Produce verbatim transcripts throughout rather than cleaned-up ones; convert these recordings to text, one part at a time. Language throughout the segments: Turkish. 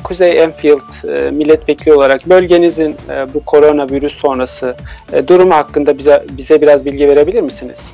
Kuzey Enfield e, milletvekili olarak bölgenizin e, bu koronavirüs sonrası e, durumu hakkında bize, bize biraz bilgi verebilir misiniz?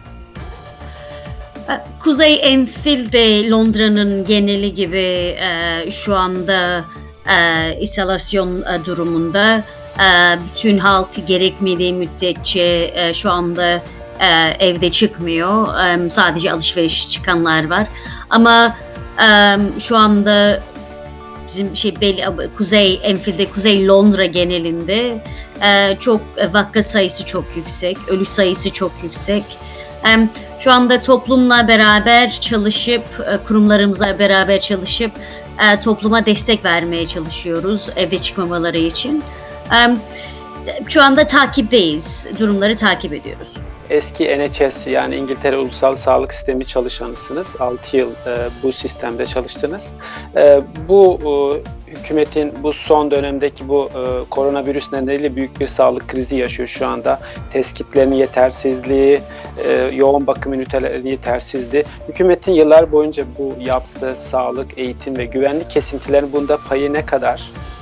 Kuzey Enfield de Londra'nın geneli gibi e, şu anda e, izolasyon e, durumunda. E, bütün halk gerekmediği müddetçe e, şu anda e, evde çıkmıyor. E, sadece alışveriş çıkanlar var. Ama e, şu anda bizim şey belli, Kuzey Enfield'de, Kuzey Londra genelinde e, çok vaka sayısı çok yüksek, ölü sayısı çok yüksek. E, şu anda toplumla beraber çalışıp, e, kurumlarımızla beraber çalışıp e, topluma destek vermeye çalışıyoruz evde çıkmamaları için. E, şu anda takipteyiz, durumları takip ediyoruz. Eski N H S yani İngiltere Ulusal Sağlık Sistemi çalışanısınız. altı yıl e, bu sistemde çalıştınız. E, bu e, hükümetin bu son dönemdeki bu e, koronavirüs nedeniyle büyük bir sağlık krizi yaşıyor şu anda. Test kitlerinin yetersizliği, e, yoğun bakım ünitelerinin yetersizliği. Hükümetin yıllar boyunca bu yaptığı sağlık, eğitim ve güvenlik kesintilerinin bunda payı ne kadar?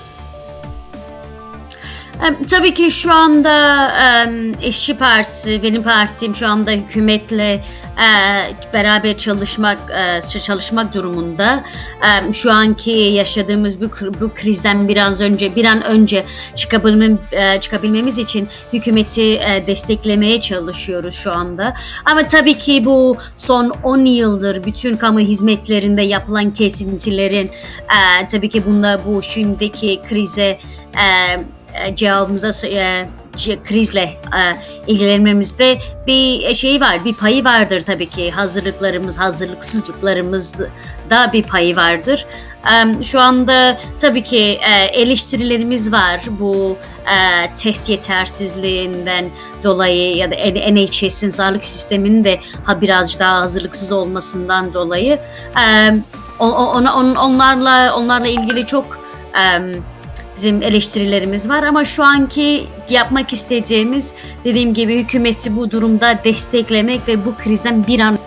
Tabii ki şu anda İşçi Partisi, benim partim şu anda hükümetle beraber çalışmak çalışmak durumunda. Şu anki yaşadığımız bu, bu krizden biraz önce, bir an önce çıkabilmem, çıkabilmemiz için hükümeti desteklemeye çalışıyoruz şu anda. Ama tabii ki bu son on yıldır bütün kamu hizmetlerinde yapılan kesintilerin tabii ki bunda bu şimdiki krize cevabımıza e, krizle e, ilgilenmemizde bir şey var, bir payı vardır tabii ki. Hazırlıklarımız, hazırlıksızlıklarımız da bir payı vardır. E, şu anda tabii ki e, eleştirilerimiz var bu e, test yetersizliğinden dolayı ya da N H S'in sağlık sisteminin de ha biraz daha hazırlıksız olmasından dolayı. E, on, on, on, onlarla onlarla ilgili çok e, bizim eleştirilerimiz var ama şu anki yapmak isteyeceğimiz, dediğim gibi, hükümeti bu durumda desteklemek ve bu krizden bir an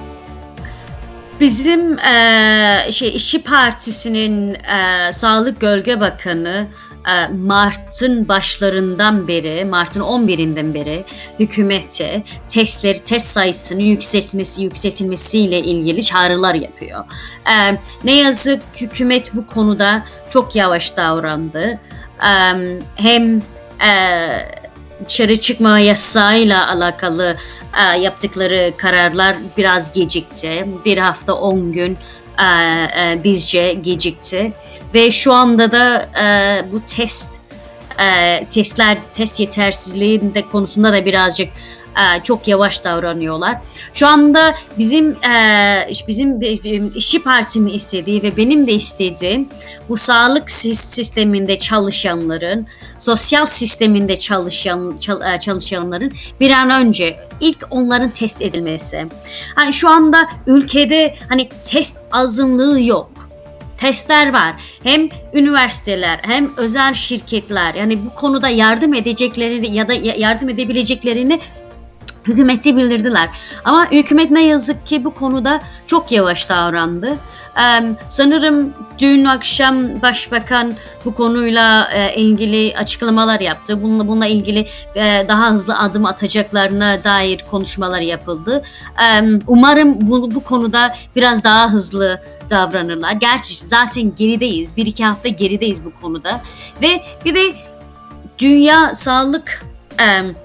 bizim e, şey İşçi Partisi'nin e, Sağlık Gölge Bakanı e, Mart'ın başlarından beri, Mart'ın on birinden beri hükümete testleri, test sayısını yükseltmesi, yükseltilmesiyle ilgili çağrılar yapıyor. E, ne yazık hükümet bu konuda çok yavaş davrandı. E, hem e, dışarı çıkma yasağıyla alakalı e, yaptıkları kararlar biraz gecikti. Bir hafta on gün e, e, bizce gecikti. Ve şu anda da e, bu test e, testler, test yetersizliğinde konusunda da birazcık e, çok yavaş davranıyorlar. Şu anda bizim e, bizim İşçi Partisi'nin istediği ve benim de istediğim bu sağlık sisteminde çalışanların, sosyal sisteminde çalışan çalışanların bir an önce ilk onların test edilmesi. Hani şu anda ülkede hani test azınlığı yok. Testler var. Hem üniversiteler hem özel şirketler yani bu konuda yardım edeceklerini ya da yardım edebileceklerini hükümete bildirdiler. Ama hükümet ne yazık ki bu konuda çok yavaş davrandı. Ee, sanırım dün akşam Başbakan bu konuyla e, ilgili açıklamalar yaptı. Bununla, bununla ilgili e, daha hızlı adım atacaklarına dair konuşmalar yapıldı. Ee, umarım bu, bu konuda biraz daha hızlı davranırlar. Gerçi zaten gerideyiz. Bir iki hafta gerideyiz bu konuda. Ve bir de Dünya Sağlık e,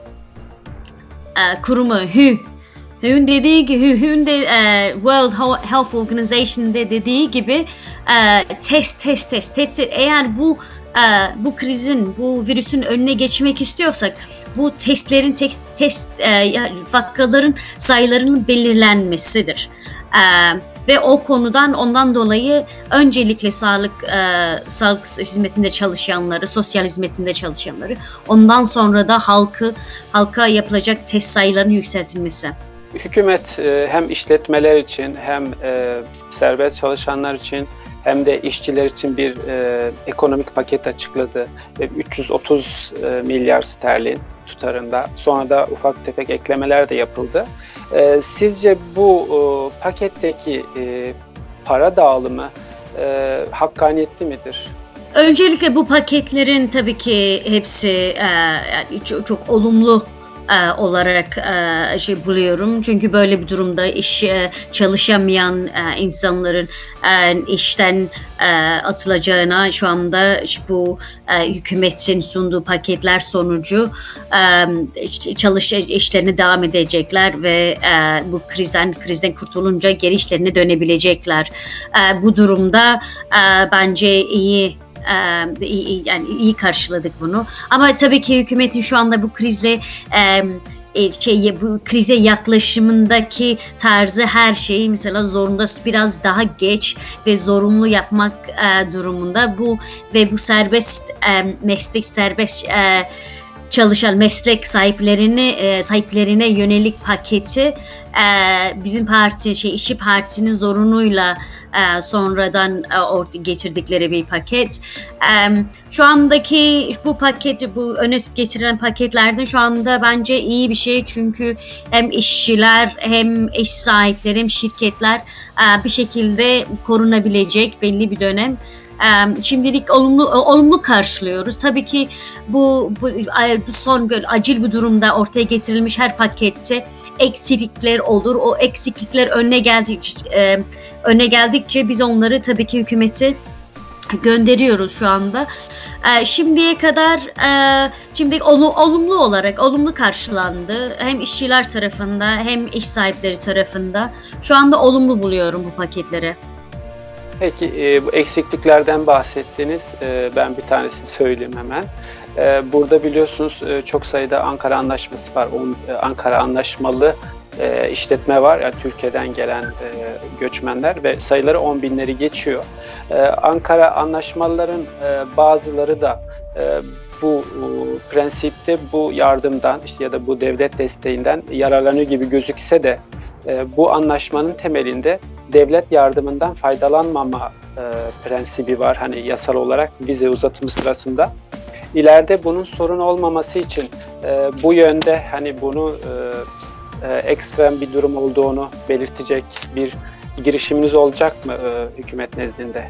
e, Kurumu W H O Hü'nün dediği gibi, Hü'nün de e, World Health Organization'da dediği gibi e, test, test, test, test. Eğer bu e, bu krizin, bu virüsün önüne geçmek istiyorsak, bu testlerin, test, test e, vakaların sayılarının belirlenmesidir. E, ve o konudan, ondan dolayı öncelikle sağlık e, sağlık hizmetinde çalışanları, sosyal hizmetinde çalışanları, ondan sonra da halkı, halka yapılacak test sayılarının yükseltilmesi. Hükümet hem işletmeler için hem serbest çalışanlar için hem de işçiler için bir e, ekonomik paket açıkladı. üç yüz otuz milyar sterlin tutarında. Sonra da ufak tefek eklemeler de yapıldı. E, sizce bu e, paketteki e, para dağılımı e, hakkaniyetli midir? Öncelikle bu paketlerin tabii ki hepsi e, yani çok, çok olumlu e, olarak e, şey buluyorum. Çünkü böyle bir durumda iş e, çalışamayan e, insanların e, işten e, atılacağına şu anda bu e, hükümetin sunduğu paketler sonucu e, çalış işlerine devam edecekler ve e, bu krizden krizden kurtulunca geri işlerine dönebilecekler. E, bu durumda e, bence iyi. Ee, iyi, yani iyi karşıladık bunu. Ama tabii ki hükümetin şu anda bu krizle e, şey bu krize yaklaşımındaki tarzı her şeyi mesela zorunda biraz daha geç ve zorunlu yapmak e, durumunda bu ve bu serbest e, meslek serbest e, çalışan meslek sahiplerini e, sahiplerine yönelik paketi e, bizim parti şey İşçi Partisi'nin zorunuyla e, sonradan e, ortaya getirdikleri bir paket. E, şu andaki bu paket bu öne getirilen paketlerden şu anda bence iyi bir şey çünkü hem işçiler hem iş sahipleri hem şirketler e, bir şekilde korunabilecek belli bir dönem. Şimdilik olumlu olumlu karşılıyoruz. Tabii ki bu, bu son böyle acil bir durumda ortaya getirilmiş her pakette eksiklikler olur. O eksiklikler önüne geldikçe, öne geldikçe biz onları tabii ki hükümete gönderiyoruz şu anda. Şimdiye kadar şimdi olumlu olarak olumlu karşılandı. Hem işçiler tarafında hem iş sahipleri tarafında. Şu anda olumlu buluyorum bu paketleri. Peki e, bu eksikliklerden bahsettiniz. E, ben bir tanesini söyleyeyim hemen. E, burada biliyorsunuz e, çok sayıda Ankara Anlaşması var. O, e, Ankara Anlaşmalı e, işletme var. Yani Türkiye'den gelen e, göçmenler ve sayıları on binleri geçiyor. E, Ankara Anlaşmalıların e, bazıları da e, bu e, prensipte bu yardımdan işte ya da bu devlet desteğinden yararlanıyor gibi gözükse de e, bu anlaşmanın temelinde devlet yardımından faydalanmama e, prensibi var. Hani yasal olarak vize uzatımı sırasında. İleride bunun sorun olmaması için e, bu yönde hani bunu e, e, ekstrem bir durum olduğunu belirtecek bir girişiminiz olacak mı e, hükümet nezdinde?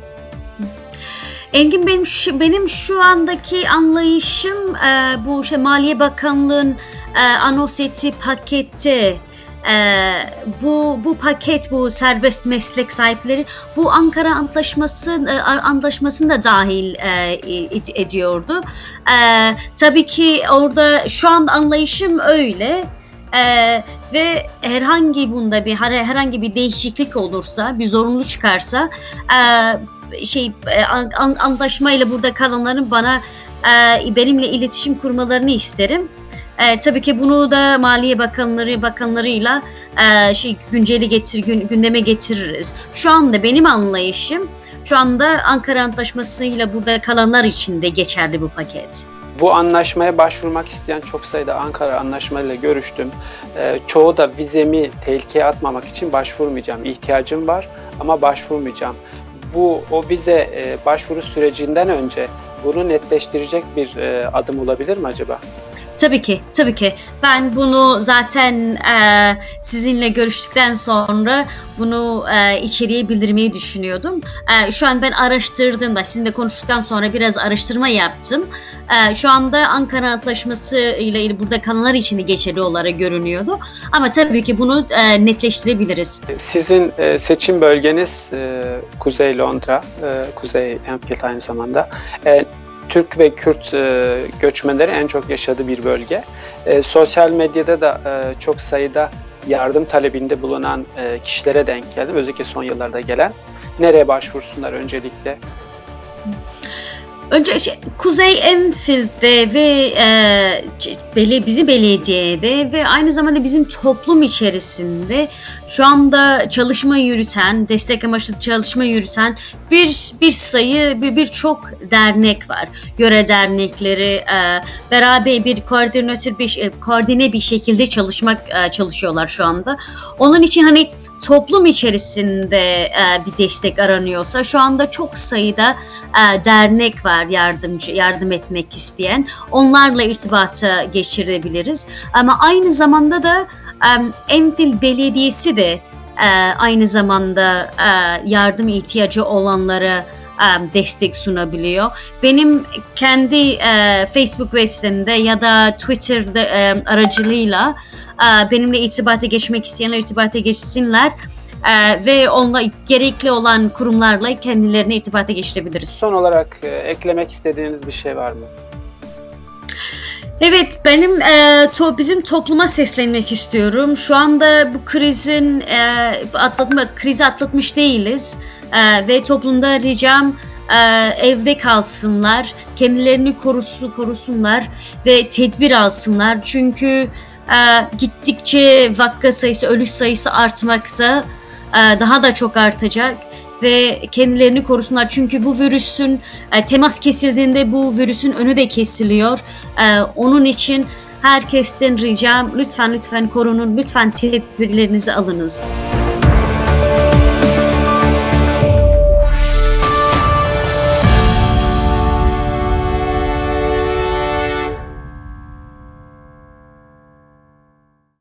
Engin benim şu, benim şu andaki anlayışım e, bu şey Maliye Bakanlığı'nın e, anons ettiği pakette Ee, bu bu paket bu serbest meslek sahipleri bu Ankara Antlaşması e, Antlaşması'nda dahil e, ediyordu. E, tabii ki orada şu an anlayışım öyle e, ve herhangi bunda bir herhangi bir değişiklik olursa bir zorunlu çıkarsa e, şey e, antlaşmayla burada kalanların bana e, benimle iletişim kurmalarını isterim. E, tabii ki bunu da Maliye Bakanları bakanlarıyla e, şey günceli getir gün, gündeme getiririz. Şu anda benim anlayışım şu anda Ankara Antlaşması'yla burada kalanlar için de geçerli bu paket. Bu anlaşmaya başvurmak isteyen çok sayıda Ankara Anlaşmalı'yla görüştüm. E, çoğu da vizemi tehlikeye atmamak için başvurmayacağım. İhtiyacım var ama başvurmayacağım. Bu o vize e, başvuru sürecinden önce bunu netleştirecek bir e, adım olabilir mi acaba? Tabii ki, tabii ki. Ben bunu zaten e, sizinle görüştükten sonra bunu e, içeriye bildirmeyi düşünüyordum. E, şu an ben araştırdım da sizinle konuştuktan sonra biraz araştırma yaptım. E, şu anda Ankara Antlaşması ile burada kalanlar için de geçerli olarak görünüyordu. Ama tabii ki bunu e, netleştirebiliriz. Sizin e, seçim bölgeniz e, Kuzey Londra, e, Kuzey Enfield aynı zamanda. E, Türk ve Kürt e, göçmenleri en çok yaşadığı bir bölge. E, sosyal medyada da e, çok sayıda yardım talebinde bulunan e, kişilere denk geldim. Özellikle son yıllarda gelen. Nereye başvursunlar öncelikle? Önce şey, Kuzey Enfield'de ve e, bizim belediyede ve aynı zamanda bizim toplum içerisinde şu anda çalışma yürüten, destek amaçlı çalışma yürüten bir bir sayı, bir birçok dernek var. Yöre dernekleri e, beraber bir koordinatör bir koordine bir şekilde çalışmak e, çalışıyorlar şu anda. Onun için hani toplum içerisinde e, bir destek aranıyorsa şu anda çok sayıda e, dernek var yardımcı yardım etmek isteyen. Onlarla irtibata geçirebiliriz. Ama aynı zamanda da e, Enfield Belediyesi de e, aynı zamanda e, yardım ihtiyacı olanlara e, destek sunabiliyor. Benim kendi e, Facebook web sitemde ya da Twitter'da e, aracılığıyla e, benimle irtibata geçmek isteyenler irtibata geçsinler. Ee, ve onunla gerekli olan kurumlarla kendilerine irtibata geçirebiliriz. Son olarak e, eklemek istediğiniz bir şey var mı? Evet, benim e, to, bizim topluma seslenmek istiyorum. Şu anda bu krizin e, atlatma, krizi atlatmış değiliz e, ve toplumda ricam e, evde kalsınlar, kendilerini korusu, korusunlar ve tedbir alsınlar. Çünkü e, gittikçe vaka sayısı, ölü sayısı artmakta. Daha da çok artacak ve kendilerini korusunlar. Çünkü bu virüsün temas kesildiğinde bu virüsün önü de kesiliyor. Onun için herkesten ricam lütfen lütfen korunun, lütfen tedbirlerinizi alınız.